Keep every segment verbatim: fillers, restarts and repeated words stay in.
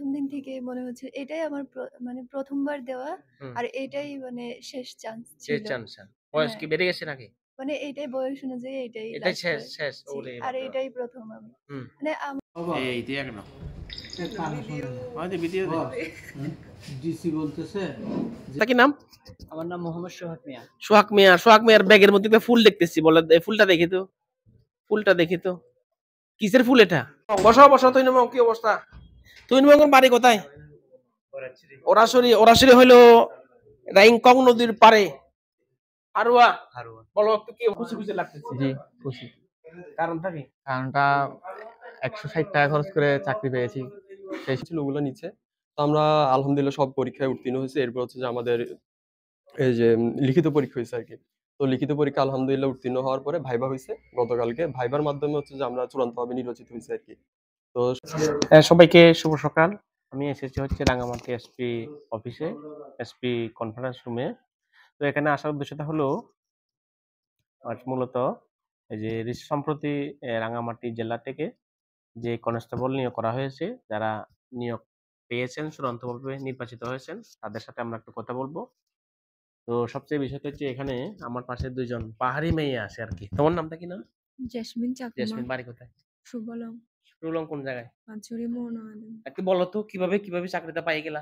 প্রথম দিন থেকেই মনে হচ্ছে এটাই আমার প্র মানে প্রথম বার দেওয়া। হুম। আর এটাই মানে শেষ চান্স শেষ ছিল। চান্স। বয়স হ্যাঁ। কি বেড়ে গেছে নাকি? মানে এইটাই বয়স অনুযায়ী এটাই এটাই লাস্ট শেষ, হয়ে শেষ। জি। ওরে আর বাপরে বাপ! এটাই প্রথম আমি। হুম। মানে আম এই দিয়ে কেন? হয়তো ভিডিও দে। ডিসি বলতেছে তা কি নাম? আমার নাম মোহাম্মদ সোহাগ মিয়া। সোহাগ মিয়া। সোহাগ মিয়ার ব্যাগের মধ্যে একটা ফুল দেখতেছি। বলে দে ফুলটা দেখি তো। ফুলটা দেখি তো। কিসের ফুল এটা? বসাও, বসাও তুই নামো কি অবস্থা? তুই নামো বাড়ি কোথায়? ওরাশরি। ওরাশরি হইলো রাইংকং নদীর পাড়ে। হারুয়া। হারুয়া। বলো একটু কি খুশি খুশি লাগতেছে? জি, খুশি। কারণটা কি? কারণটা একশো ষাট টাকা খরচ করে চাকরি পেয়েছি। সেই ছিল ওগুলো নিচে। তো আমরা আলহামদুলিল্লাহ সব পরীক্ষায় উত্তীর্ণ হয়েছি। এরপর হচ্ছে যে আমাদের এই যে লিখিত পরীক্ষা হয়েছে আরকি। তো লিখিত পরীক্ষা আলহামদুলিল্লাহ উত্তীর্ণ হওয়ার পরে ভাইবা হইছে গতকালকে। ভাইবার মাধ্যমে হচ্ছে যে আমরা চূড়ান্তভাবে নির্বাচিত হইছি আরকি। তো হ্যাঁ, সবাইকে শুভ সকাল। আমি এসেছি হচ্ছে রাঙ্গামাটি এসপি অফিসে, এসপি কনফারেন্স রুমে। তো এখানে আসার উদ্দেশ্যটা হলো আজ মূলত এই যে রিস সম্প্রতি এ রাঙ্গামাটি জেলা থেকে যে কনস্টেবল নিয়োগ করা হয়েছে, যারা নিয়োগ পেয়েছেন, চূড়ান্তভাবে নির্বাচিত হয়েছেন, তাদের সাথে আমরা একটু কথা বলবো। তো সবচেয়ে বিষয়টা হচ্ছে এখানে আমার পাশে দুইজন পাহাড়ি মেয়ে আছে আরকি। তোমার নামটা কি নাম? জেসমিন চাকমা, জেসমিন। বাড়ি কোথায়? সুবলং, সুলং কোন জায়গায়? পাঁচুরি মোহনবাগান। একটু বলো তো কিভাবে, কিভাবে চাকরিটা পাই গেলা?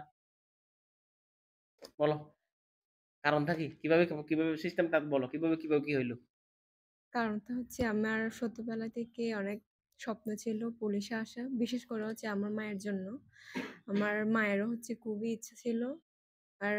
বলো। কারণটা কি? কিভাবে, কিভাবে সিস্টেমটা বলো। কিভাবে, কিভাবে কি হইলো? কারণটা হচ্ছে আমার ছোটবেলা থেকে অনেক স্বপ্ন ছিল পুলিশে আসা। বিশেষ করে হচ্ছে আমার মায়ের জন্য। আমার মায়েরও হচ্ছে খুবই ইচ্ছা ছিল। আর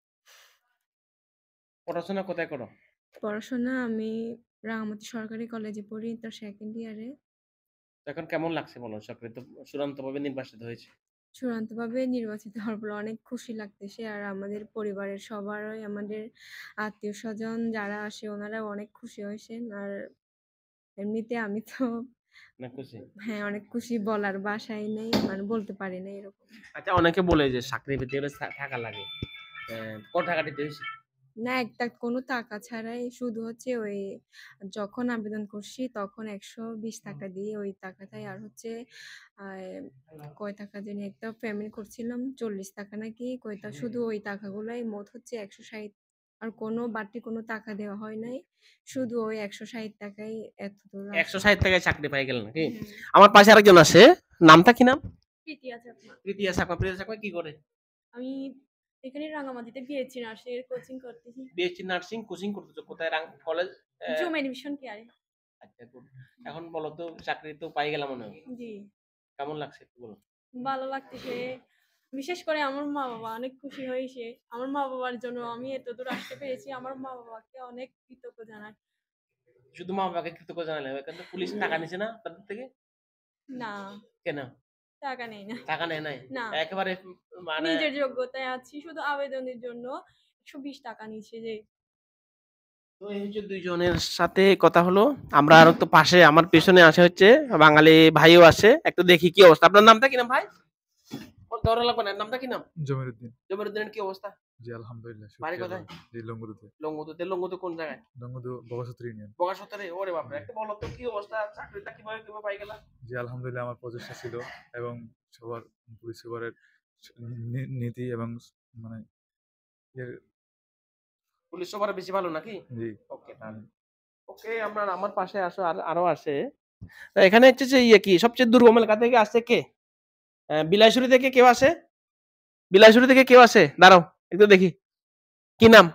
পড়াশোনা কোথায় করো? পড়াশোনা আমি রাঙামাটি সরকারি কলেজে পড়ি, তার সেকেন্ড ইয়ারে। তো এখন কেমন লাগছে বলো? চাকরি তো চূড়ান্তভাবে নির্বাচিত হয়েছে। চূড়ান্তভাবে নির্বাচিত হওয়ার পর অনেক খুশি লাগতেছে। আর আমাদের পরিবারের সবারই, আমাদের আত্মীয়স্বজন যারা আসে ওনারাও অনেক খুশি হয়েছেন। আর এমনিতে আমি তো না খুশি? হ্যাঁ, অনেক খুশি, বলার ভাষাই নেই। মানে বলতে পারি না এরকম। আচ্ছা, অনেকে বলে যে চাকরি পেতে গেলে থা টাকা লাগে। অ্যা কত টাকা দিতে হইছে? না, একটা কোনো টাকা ছাড়াই শুধু হচ্ছে ওই যখন আবেদন করছি তখন একশো বিশ টাকা দিয়ে ওই টাকাটাই। আর হচ্ছে আ কয় টাকা জানি একটা পেমেন্ট করছিলাম চল্লিশ টাকা নাকি কয়টা, শুধু ওই টাকাগুলাই মোট হচ্ছে একশো ষাট। আর কোনো বাড়তি কোনো টাকা দেওয়া হয় নাই। শুধু ওই একশো ষাট টাকাই এতদূর একশো আসা। ষাট টাকায় চাকরি পাই গেলেন নাকি? হুম। আমার পাশে আরেকজন আছে। নামটা কি নাম? প্রীতিয়া চাকমা। প্রীতিয়া চাকমা। প্রীতিয়া চাকমা কি করে? আমি এখানে রাঙামাটিতে বিএসসি নার্সিং এর কোচিং করতেছি। বিএসসি নার্সিং কোচিং করতেছো কোথায়? রাং কলেজ? অ্যা জুম এডমিশন কেয়ারে। আচ্ছা গুড। এখন বলো তো চাকরি তো পাই গেলাম মনে হয়। জি, কেমন লাগছে একটু বলো? ভালো লাগতেছে। বিশেষ করে আমার মা-বাবা অনেক খুশি হয়েছে। আমার মা-বাবার জন্য আমি এতদূর আসতে পেরেছি। আমার মা-বাবাকে অনেক কৃতজ্ঞ জানাই। শুধু মা-বাবাকে কৃতজ্ঞ জানালে হবে। কিন্তু পুলিশ টাকা নিছে না তাদের থেকে? না, কেন? টাকা নেই না। টাকা নেয় নাই? না, একেবারে মানে নিজের যোগ্যতায় আছি। শুধু আবেদনের জন্য একশো বিশ টাকা নিচ্ছে যে। তো এই হচ্ছে দুইজনের সাথে কথা হলো। আমরা আর একটু পাশে আমার পেছনে আছে হচ্ছে বাঙালি ভাইও আছে। একটু দেখি কি অবস্থা। আপনার নামটা কি নাম ভাই? ওর ধরা লাগবে না। নামটা কি নাম? জমিরুদ্দিন। জমিরুদ্দিনের কি অবস্থা? জি আলহামদুলিল্লাহ। বাড়ি শুকরিয়া কোথায়? আল্লাহ। জি লঙ্গরুতে। লংগদুতে। লংগদু কোন জায়গায়? লঙ্গরু বগাসত্র ইউনিয়ন। বগাসতরে। ওরে বাপরে! একটু বলো তো কি অবস্থা? চাকরিটা কিভাবে, কিভাবে পাই গেলা? জি আলহামদুলিল্লাহ আমার প্রচেষ্টা ছিল এবং সবার পুলিশ সুপারের নী নীতি এবং মানে ইয়ে পুলিশ সবার বেশি ভালো নাকি? জি। ওকে তাহলে। ওকে আপনার আমার পাশে আসো আর আরো আসে। তো এখানে হচ্ছে যে ইয়ে কি সবচেয়ে দুর্গম এলাকা থেকে আসছে কে? অ্যা বিলাইছড়ি থেকে কেউ আসে? বিলাইছড়ি থেকে কেউ আসে? দাঁড়াও একটু দেখি। কি নাম?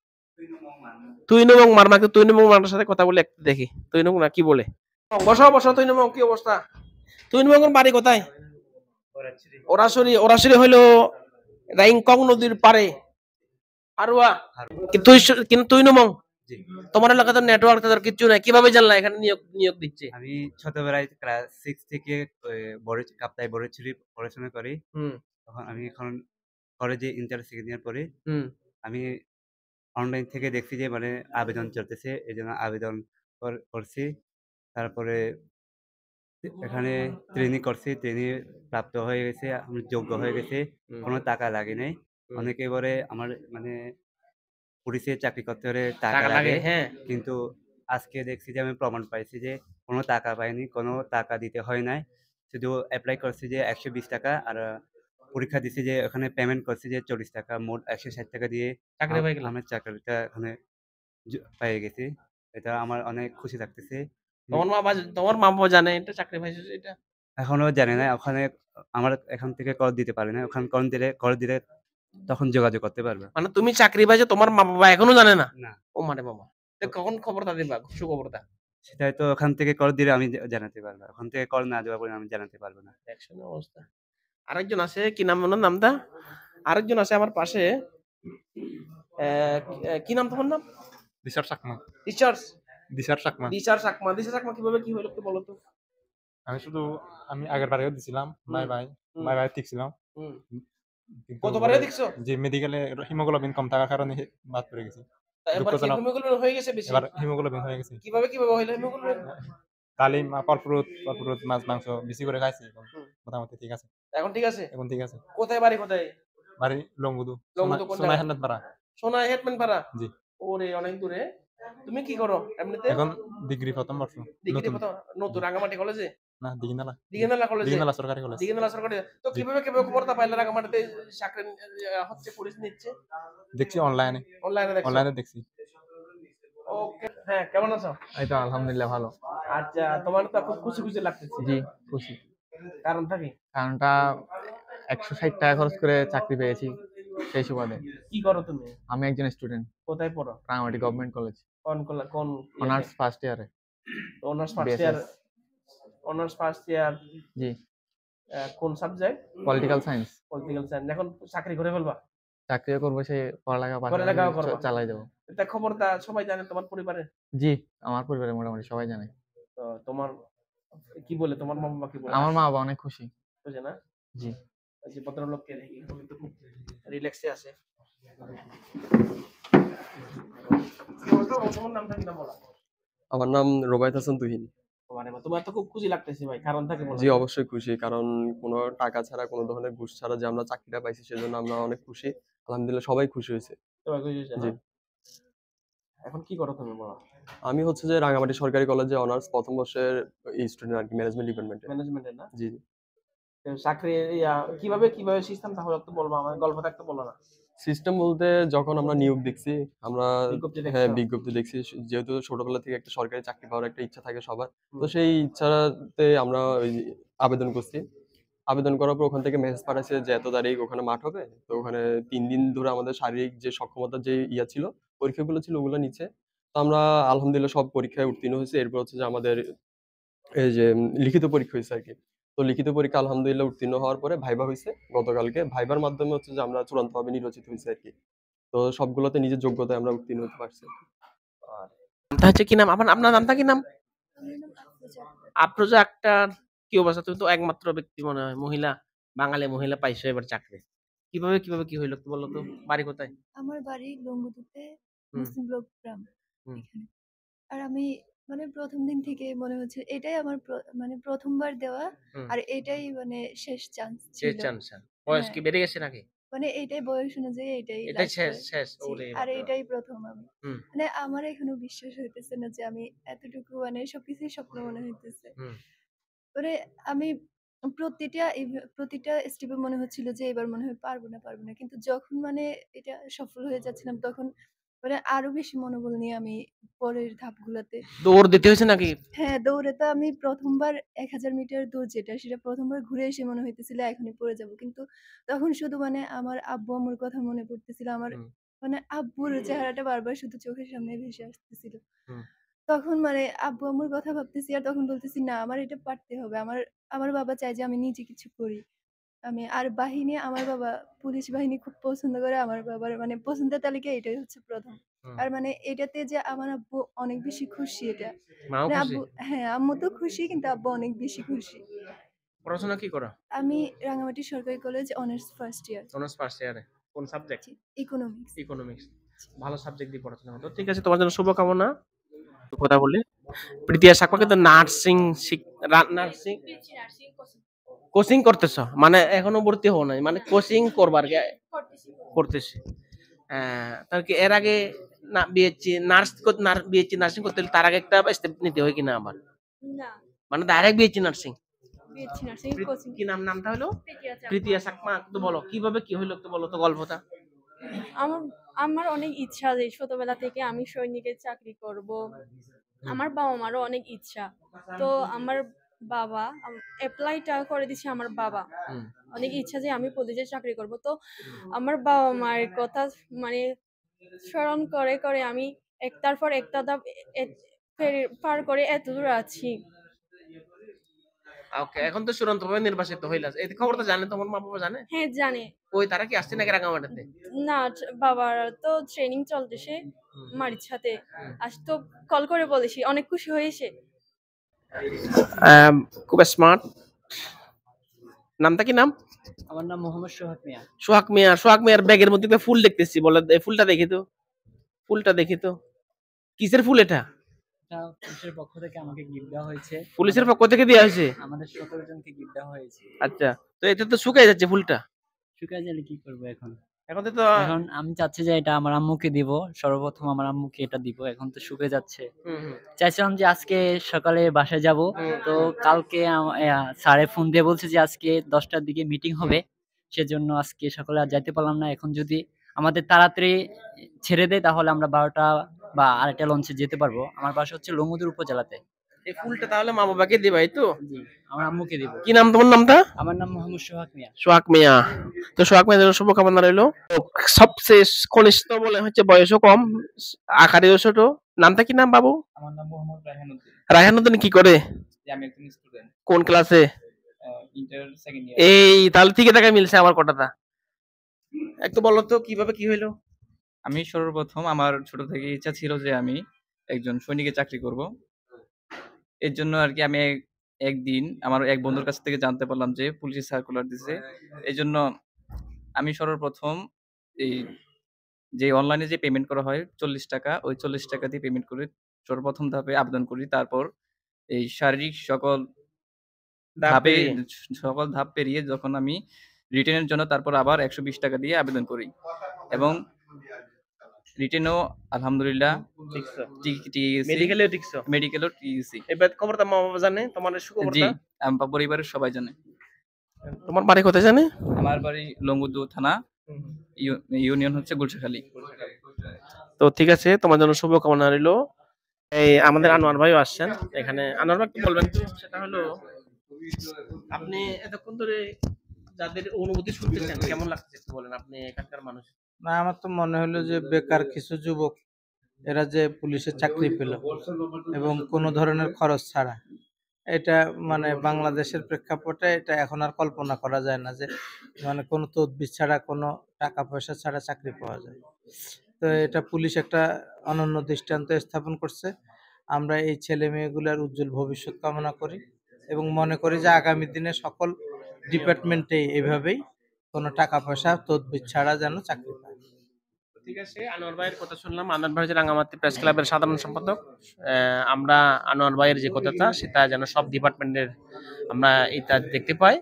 তুইনু এবং মারমা। একটু তুইনু এবং মারমার সাথে কথা বলে একটু দেখি। তুইনু না কি বলে? বসাও, বসাও তুইনু এবং কি অবস্থা? তুইনু এবং বাড়ি কোথায়? ওরাশরি। ওরাশরি হইলো রাইংকং নদীর পাড়ে। হারুয়া। কিন্তু তুই কিন্তু তুইনু মং জি। তোমার এলাকাতে নেটওয়ার্ক তাদের কিচ্ছু নাই। কিভাবে জানলা এখানে নিয়োগ নিয়োগ দিচ্ছে? আমি ছোটবেলায় ক্লাস ছয় থেকে ওই বড় কাপ্তাই বড়ছড়ি পড়াশোনা করি। হুম, তখন আমি এখন কলেজে ইন্টার সেকেন্ড ইয়ার পড়ি। হুম। আমি অনলাইন থেকে দেখছি যে মানে আবেদন চলতেছে। এজন্য আবেদন কর করছি। তারপরে এখানে ট্রেনিং করছি। ট্রেনিং প্রাপ্ত হয়ে গেছে। আমি যোগ্য হয়ে গেছি। হুম, কোনো টাকা লাগে নাই। হুম। অনেকে বলে আমার মানে পুলিশে চাকরি করতে হলে টাকা টাকা লাগে, লাগে। হ্যাঁ। কিন্তু আজকে দেখছি যে আমি প্রমাণ পাইছি যে কোনো টাকা পাইনি, কোনো টাকা দিতে হয় নাই। শুধু এপ্লাই করছি যে একশো বিশ টাকা আর পরীক্ষা দিছি যে ওখানে পেমেন্ট করছি যে চল্লিশ টাকা, মোট একশো ষাট টাকা দিয়ে চাকরি আম পেয়ে গেলাম। আমি চাকরিটা ওখানে জ পেয়ে গেছি। এটা আমার অনেক খুশি লাগতেছে। নি তোমার মা বা তোমার মা-বাবা জানে এটা চাকরি পাইছিস এটা? এখনো জানি না। ওখানে আমার এখান থেকে কল দিতে পারে না। ওখানে কল দিলে কল দিলে তখন যোগাযোগ করতে পারবে। মানে তুমি চাকরি পাইছো তোমার মা-বাবা এখনো জানে না? না। ও মারে বাবা! তো কখন খবরটা দিবা? সুখবরটা? সেটাই তো ওখান থেকে কল দিলে আমি জা জানাতে পারবো। ওখান থেকে কল না দেওয়া পর্যন্ত আমি জানাতে পারব না। দেখছেন অবস্থা। আরেকজন আছে কি নাম ওনার নামটা? আরেকজন আছে আমার পাশে। অ্যা কি নাম তোমার নাম? দিশার চাকমা টিচার্স দিশার চাকমা দিশার চাকমা। দিশার চাকমা কিভাবে কি হলো একটু বলো তো? আমি শুধু আমি আগের বারেও দিছিলাম বাই হুম, বাই হুম, বাই বাই টিকছিলাম হুম। কিন্তু কতবারে পরে দেখছো? যে মেডিকেলে হিমোগ্লোবিন কম থাকার কারণে হে- বাদ পড়ে গেছি। তা এবার কি দুঃখজনক হিমোগ্লোবিন হয়ে গেছে বেশি? এবার হিমোগ্লোবিন হয়ে গেছে। কিভাবে কিভাবে হইলো হিমোগ্লোবিন? তালিম ফলফ্রুট ফলফ্রুট মাছ মাংস বেশি করে খাইছি এখন হুম। মোটামুটি ঠিক আছে। এখন ঠিক আছে? এখন ঠিক আছে। কোথায় বাড়ি কোথায়? বাড়ি লংগুদু লংগুদু কোন সোনা জায়গায়? হেন্নাত পাড়া। সোনা হেডম্যান পাড়া? জি। ওরে অনেক দূরে। তুমি কি করো এমনিতে? এখন ডিগ্রি প্রথম বর্ষ ডিগ্রি নতুন কত? নতুন রাঙামাটি কলেজে? না দিঘিনালা দিঘিনালা কলেজে? দিঘিনালা সরকারি কলেজ। দিঘিনালা সরকারি। তো জি। কিভাবে কিভাবে খবরটা পাইলে রাঙামাটিতে চাকরি আহ, হচ্ছে পুলিশ নিচ্ছে? দেখছি অনলাইনে অনলাইনে দেখছো? অনলাইনে দেখছি। ওকে। হ্যাঁ, কেমন আছো? এই তো আলহামদুলিল্লাহ ভালো। আচ্ছা, তোমার তো খুব খুশি খুশি লাগতেছে। জি, খুশি। কারণটা কি? কারণটা একশো ষাট টাকা খরচ করে চাকরি পেয়েছি সেই সুবাদে। কি করো তুমি? আমি একজন স্টুডেন্ট, কোথায় পড়ো? রাঙামাটি গভর্নমেন্ট কলেজ, কোন কলা- কোন অনার্স ফার্স্ট ইয়ারে, honours first year? BSS. Honours first year জি, কোন subject? Political science. Political science. এখন চাকরি করে ফেলবা? চাকরিও করবো, সে পড়ালেখা পড়ালেখাও পাশাপাশি করবা? চ- চালাই যাবো। এটা খবরটা সবাই জানে তোমার পরিবারে? জি, আমার পরিবারে মোটামুটি সবাই জানে। তো তোমার কি বলে তোমার মা বাবা কি বলে? আমার মা বাবা অনেক খুশি। বুঝে না? জি। ওই যে ভদ্রলোককে দেখি উনি তো খুব রিল্যাক্সে আছে। তোমার নামটা কি নাম বলা? আমার নাম রোবায়েত হাসান তুহিন। মানে তোমার তো খুব খুশি লাগতেছে ভাই, কারণ থাকে বলো। জি, অবশ্যই খুশি। কারণ কোনো টাকা ছাড়া, কোনো ধরনের ঘুষ ছাড়া যে আমরা চাকরিটা পাইছি সেজন্য আমরা অনেক খুশি। আলহামদুলিল্লাহ সবাই খুশি হয়েছে। তোমার খুশি হয়েছে না? জি। এখন কি করো তুমি বলো? আমি হচ্ছে যে রাঙামাটি সরকারি কলেজে অনার্স প্রথম বর্ষের স্টুডেন্ট আরকি, ম্যানেজমেন্ট ডিপার্টমেন্টে। ম্যানেজমেন্টের না? জি, জি। তো চাকরি ইয়া, কিভাবে কিভাবে সিস্টেম তাহলে একটু বলবো, আমার গল্প থাকতে বলো না। সিস্টেম বলতে যখন আমরা নিয়োগ দেখছি, আমরা বিজ্ঞপ্তি হ্যাঁ দেখছো? বিজ্ঞপ্তি দেখছি। যেহেতু ছোটবেলা থেকে একটা সরকারি চাকরি পাওয়ার একটা ইচ্ছা থাকে সবার। তো হুম। সেই ইচ্ছাতে আমরা ওই আবেদন করছি। আবেদন করার পর ওখান থেকে মেসেজ পাঠাইছে যে এত তারিখ ওখানে মাঠ হবে। তো ওখানে তিন দিন ধরে আমাদের শারীরিক যে সক্ষমতার যে ইয়া ছিল, পরীক্ষাগুলো ছিল ওগুলো নিচ্ছে। তো আমরা আলহামদুলিল্লাহ সব পরীক্ষায় উত্তীর্ণ হয়েছি। এরপর হচ্ছে যে আমাদের এই যে উম লিখিত পরীক্ষা হইছে আরকি। তো লিখিত পরীক্ষা আলহামদুলিল্লাহ উত্তীর্ণ হওয়ার পরে ভাইবা হইছে গতকালকে। ভাইবার মাধ্যমে হচ্ছে যে আমরা চূড়ান্তভাবে নির্বাচিত হইছি আরকি। তো সবগুলোতে নিজের যোগ্যতায় আমরা উত্তীর্ণ হতে পারছি। নামটা হচ্ছে কি নাম? আপনার আপনার নামটা কি নাম? আফরোজা আক্তার। কি অবস্থা? তুমি তো একমাত্র ব্যক্তি মনে হয় মহিলা, বাঙালি মহিলা পাইছো এবার চাকরি। কিভাবে কিভাবে কি হইলো একটু বলো তো? বাড়ি কোথায়? আমার বাড়ি লংগদুতে, হুম, মুসলিম ব্লক গ্রাম হুম, এখানে। আর আমি মানে প্রথম দিন থেকে মনে হচ্ছে এটাই আমার প্র- মানে প্রথমবার দেওয়া, হুম। আর এটাই মানে শেষ চান্স শেষ ছিল। চান্স। বয়স হ্যাঁ, কি বেড়ে গেছে নাকি? মানে এটাই বয়স অনুযায়ী এটাই এটাই লাস্ট শেষ শেষ। জি, ওরে আর বাবা। এটাই প্রথম আমি। হুম, মানে আমার এখনো বিশ্বাস হইতেছে না যে আমি এতটুকু মানে সবকিছুই স্বপ্ন মনে হইতেছে। হুম, মানে আমি প্রতিটা ইভ- প্রতিটা স্টেপে মনে হচ্ছিল যে এবার মনে হয় পারবো না পারবো না, কিন্তু যখন মানে এটা সফল হয়ে যাচ্ছিলাম তখন মানে আরো বেশি মনোবল নিয়ে আমি পরের ধাপগুলোতে দৌড় দিতে হয়েছে নাকি? হ্যাঁ দৌড়ে তো আমি প্রথমবার এক হাজার মিটার দৌড় যেটা সেটা প্রথমবার ঘুরে এসে মনে হইতেছিল এখনই পড়ে যাব, কিন্তু তখন শুধু মানে আমার আব্বু আম্মুর কথা মনে পড়তেছিল, আমার হুম, মানে আব্বুর চেহারাটা বারবার শুধু চোখের সামনে ভেসে আসতেছিল। হুম, তখন মানে আব্বু আম্মুর কথা ভাবতেছি আর তখন বলতেছি না আমার এটা পারতে হবে, আমার আমার বাবা চায় যে আমি নিজে কিছু করি। আমি আর বাহিনী, আমার বাবা পুলিশ বাহিনী খুব পছন্দ করে, আমার বাবার মানে পছন্দের তালিকায় এটাই হচ্ছে প্রথম। হুম। আর মানে এটাতে যে আমার আব্বু অনেক বেশি খুশি এটা, মাও মানে খুশি? আব্বু হ্যাঁ আম্মু তো খুশি কিন্তু আব্বু অনেক বেশি খুশি। পড়াশোনা কি করো? আমি রাঙামাটি সরকারি college honours first year, honours first ইয়ারে। কোন সাবজেক্ট? ইকোনমিক্স। ইকোনমিক্স। ভালো সাবজেক্ট দিয়ে পড়াশোনা করো। ঠিক আছে, তোমার জন্য শুভকামনা। একটু কথা বলি। প্রীতিয়া সাকমা কিন্তু নার্সিং শিখ নার্সিং কোচিং করতেছো? মানে এখনো ভর্তি হও নাই, মানে কোচিং করবার গে করতেছি। আহ, তার কি এর আগে না বিএসসি নার্স বিএসসি নার্সিং করতে হলে তার আগে একটা স্টেপ নিতে হয় কিনা আবার? না, মানে direct BSc nursing? BSc nursing প্রীত- কোচিং কি নাম নামটা হলো প্রীতিয়া চাকমা। প্রীতিয়া চাকমা। তো বলো কিভাবে কি হইলো, একটু বলো তো গল্পটা। আমার আমার অনেক ইচ্ছা যে ছোটবেলা থেকে আমি সৈনিকের চাকরি করব। আমার বাবা মারও অনেক ইচ্ছা। তো আমার বাবা অ্যাপ্লাইটা করে দিছে আমার বাবা। হুম। অনেক ইচ্ছা যে আমি পুলিশের চাকরি করব। তো আমার বাবা মায়ের কথা মানে স্মরণ করে করে আমি একটার পর একটা ধাপ এ- পেরি- পার করে এত দূর আছি। ওকে, এখন তো চূড়ান্ত ভাবে নির্বাচিত হইলাস, এই খবরটা জানে তোমার মা বাবা জানে? হ্যাঁ জানে। ওই তারা কি আসছে নাকি রাঙামাটিতে? না ট্র- বাবার তো ট্রেনিং চলতেছে মারির সাথে। আজ তো কল করে বলেছি, অনেক খুশি হয়েছে। আম, খুব স্মার্ট। নামটা কি নাম? আমার নাম মোহাম্মদ সোহাগ মিয়া। সোহাগ মিয়া। সোহাগ মিয়ার ব্যাগের মধ্যে একটা ফুল দেখতেছি, বলে এই ফুলটা দেখি তো, ফুলটা দেখি তো, কিসের ফুল এটা? এটা পুলিশের পক্ষ থেকে আমাকে গিফট দেওয়া হয়েছে। পুলিশের পক্ষ থেকে দেওয়া হয়েছে? আমাদের সতেরো জনকে গিফট দেওয়া হয়েছে। আচ্ছা, তো এটা তো শুকায় যাচ্ছে ফুলটা। শুকায় গেলে কি করবো এখন? এখন তো এখন আমি চাচ্ছি যে এটা আমার আম্মুকে দিব, সর্বপ্রথম আমার আম্মুকে এটা দিব। এখন তো শুকিয়ে যাচ্ছে। হুম, হুম। চাইছিলাম যে আজকে সকালে বাসায় যাব, হুম, তো কালকে আম- আহ, স্যারে ফোন দিয়ে বলছে যে আজকে দশটার দিকে মিটিং হবে, সেজন্য আজকে সকালে আর যাইতে পারলাম না। এখন যদি আমাদের তাড়াতাড়ি ছেড়ে দেয় তাহলে আমরা বারোটা বা আড়াইটা লঞ্চে যেতে পারবো। আমার বাসা হচ্ছে লংগদুর উপজেলাতে। এই ফুলটা তাহলে মা বাবাকে দিবা, এই তো? জি, আমার আম্মুকে দিব। কি নাম তোমার নামটা? আমার নাম মোহাম্মদ সোহাগ মিয়া। সোহাগ মিয়া। তো সোহাগ মিয়ার শুভকামনা রইলো। তো সবচেয়ে কনিষ্ঠ বলে হচ্ছে বয়সও কম, আকারেও ছোট। নামটা কি নাম বাবু? আমার নাম মোহাম্মদ রায়হানুদ্দিন। রায়হানুদ্দিন কি করে? যে আমি একজন স্টুডেন্ট, কোন ক্লাসে? Inter second year. এই তাহলে ঠিক আছে, মিলছে আমার কথাটা। একটু বলো তো কিভাবে কি হইলো? আমি সর্বপ্রথম আমার ছোট থেকে ইচ্ছা ছিল যে আমি একজন সৈনিকের চাকরি করব। এর জন্য আর কি আমি এক- একদিন আমার এক বন্ধুর কাছ থেকে জানতে পারলাম যে পুলিশের সার্কুলার দিছে। এই জন্য আমি সর্বপ্রথম এই যে অনলাইনে যে পেমেন্ট করা হয় চল্লিশ টাকা, ওই চল্লিশ টাকা দিয়ে পেমেন্ট করে সর্বপ্রথম ধাপে আবেদন করি। তারপর এই শারীরিক সকল ধাপ ধাপে পেরিয়ে? সকল ধাপ পেরিয়ে যখন আমি রিটেনের জন্য তারপর আবার একশো বিশ টাকা দিয়ে আবেদন করি এবং রিটেনও আলহামদুলিল্লাহ ঠিকছো? টি- টিকেছি, মেডিকেলেও ঠিকছো? মেডিকেলও টিকেছি। এবার খবরটা মা বাবা জানে তোমার জি, সুখবরটা? আমার পরিবারের সবাই জানে। তোমার বাড়ি কোথায় জানে? আমার বাড়ি লংগদু থানা, ইউ- ইউনিয়ন হচ্ছে গুলশাখালী। তো ঠিক আছে, তোমার জন্য শুভকামনা রইলো। এই আমাদের আনোয়ার ভাইও আসছেন এখানে। আনোয়ার ভাই কি বলবেন? সেটা হলো আপনি এতক্ষণ ধরে যাদের অনুভূতি শুনতেছেন কেমন লাগছে একটু বলেন, আপনি এখানকার মানুষ। না, আমার তো মনে হলো যে বেকার কিছু যুবক এরা যে পুলিশের চাকরি পেল এবং কোনো ধরনের খরচ ছাড়া, এটা মানে বাংলাদেশের প্রেক্ষাপটে এটা এখন আর কল্পনা করা যায় না যে মানে কোনো তদবির ছাড়া, কোনো টাকা পয়সা ছাড়া চাকরি পাওয়া যায়। তো এটা পুলিশ একটা অনন্য দৃষ্টান্ত স্থাপন করছে। আমরা এই ছেলে মেয়েগুলোর উজ্জ্বল ভবিষ্যৎ কামনা করি এবং মনে করি যে আগামী দিনে সকল ডিপার্টমেন্টেই এভাবেই কোনো টাকা পয়সা তদবির ছাড়া যেন চাকরি পায়। ঠিক আছে, আনোয়ার ভাইয়ের কথা শুনলাম। আনোয়ার ভাই হচ্ছে রাঙ্গামাটি প্রেস ক্লাবের সাধারণ সম্পাদক। আহ, আমরা আনোয়ার ভাইয়ের যে কথাটা সেটা যেন সব ডিপার্টমেন্টের আমরা এটা দেখতে পাই।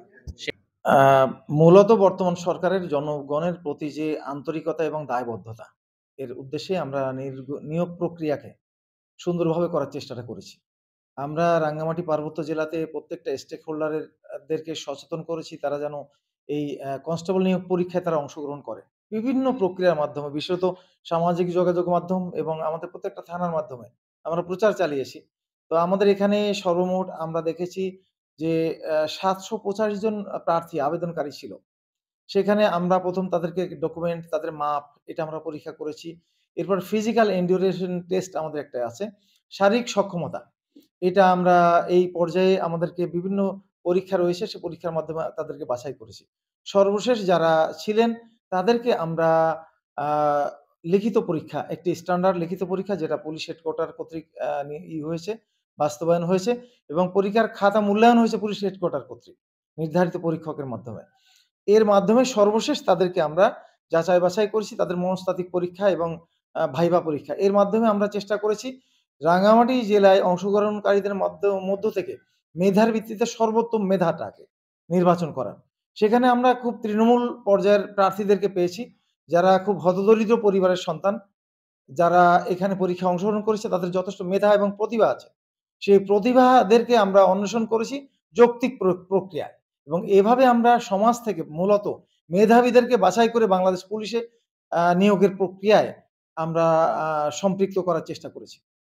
আহ, মূলত বর্তমান সরকারের জনগণের প্রতি যে আন্তরিকতা এবং দায়বদ্ধতা, এর উদ্দেশ্যে আমরা নির্গ- নিয়োগ প্রক্রিয়াকে সুন্দরভাবে করার চেষ্টাটা করেছি। আমরা রাঙ্গামাটি পার্বত্য জেলাতে প্রত্যেকটা স্টেক হোল্ডারের দেরকে সচেতন করেছি তারা যেন এই কনস্টেবল নিয়োগ পরীক্ষায় তারা অংশগ্রহণ করে বিভিন্ন প্রক্রিয়ার মাধ্যমে, বিশেষত সামাজিক যোগাযোগ মাধ্যম এবং আমাদের প্রত্যেকটা থানার মাধ্যমে আমরা প্রচার চালিয়েছি। তো আমাদের এখানে সর্বমোট আমরা দেখেছি যে সাতশো পঁচাশি জন প্রার্থী আবেদনকারী ছিল। সেখানে আমরা প্রথম তাদেরকে ডকুমেন্ট, তাদের মাপ, এটা আমরা পরীক্ষা করেছি। এরপর ফিজিক্যাল এন্ডিউরেশন টেস্ট আমাদের একটা আছে, শারীরিক সক্ষমতা, এটা আমরা এই পর্যায়ে আমাদেরকে বিভিন্ন পরীক্ষা রয়েছে, সে পরীক্ষার মাধ্যমে তাদেরকে বাছাই করেছি। সর্বশেষ যারা ছিলেন তাদেরকে আমরা আহ, লিখিত পরীক্ষা, একটি স্ট্যান্ডার্ড লিখিত পরীক্ষা যেটা পুলিশ হেডকোয়ার্টার কর্তৃক আহ, নি- ই হয়েছে, বাস্তবায়ন হয়েছে এবং পরীক্ষার খাতা মূল্যায়ন হয়েছে পুলিশ হেডকোয়ার্টার কর্তৃক নির্ধারিত পরীক্ষকের মাধ্যমে। এর মাধ্যমে সর্বশেষ তাদেরকে আমরা যাচাই বাছাই করেছি, তাদের মনস্তাত্ত্বিক পরীক্ষা এবং আহ, ভাইভা পরীক্ষা। এর মাধ্যমে আমরা চেষ্টা করেছি রাঙ্গামাটি জেলায় অংশগ্রহণকারীদের মধ্য মধ্য থেকে মেধার ভিত্তিতে সর্বোত্তম মেধাটাকে নির্বাচন করার। সেখানে আমরা খুব তৃণমূল পর্যায়ের প্রার্থীদেরকে পেয়েছি যারা খুব হতদরিদ্র পরিবারের সন্তান, যারা এখানে পরীক্ষায় অংশগ্রহণ করেছে তাদের যথেষ্ট মেধা এবং প্রতিভা আছে। সেই প্রতিভাদেরকে আমরা অন্বেষণ করেছি, যৌক্তিক প্র- প্রক্রিয়ায়, এবং এভাবে আমরা সমাজ থেকে মূলত মেধাবীদেরকে বাছাই করে বাংলাদেশ পুলিশে আহ, নিয়োগের প্রক্রিয়ায় আমরা আহ, সম্পৃক্ত করার চেষ্টা করেছি।